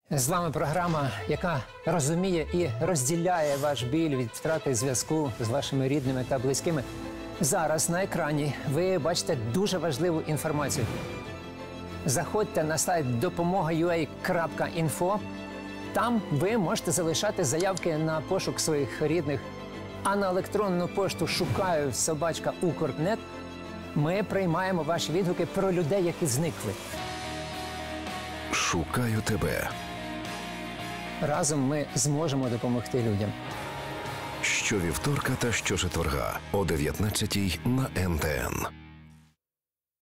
З вами програма, яка розуміє і розділяє ваш біль від втрати зв'язку з вашими рідними та близькими. Зараз на екрані ви бачите дуже важливу інформацію. Заходьте на сайт допомога.ua.info. Там ви можете залишати заявки на пошук своїх рідних. А на електронну пошту шукаю@ukr.net ми приймаємо ваші відгуки про людей, які зникли. Шукаю тебе. Разом ми зможемо допомогти людям. Щовівторка та щочетверга о 19:00 на НТН.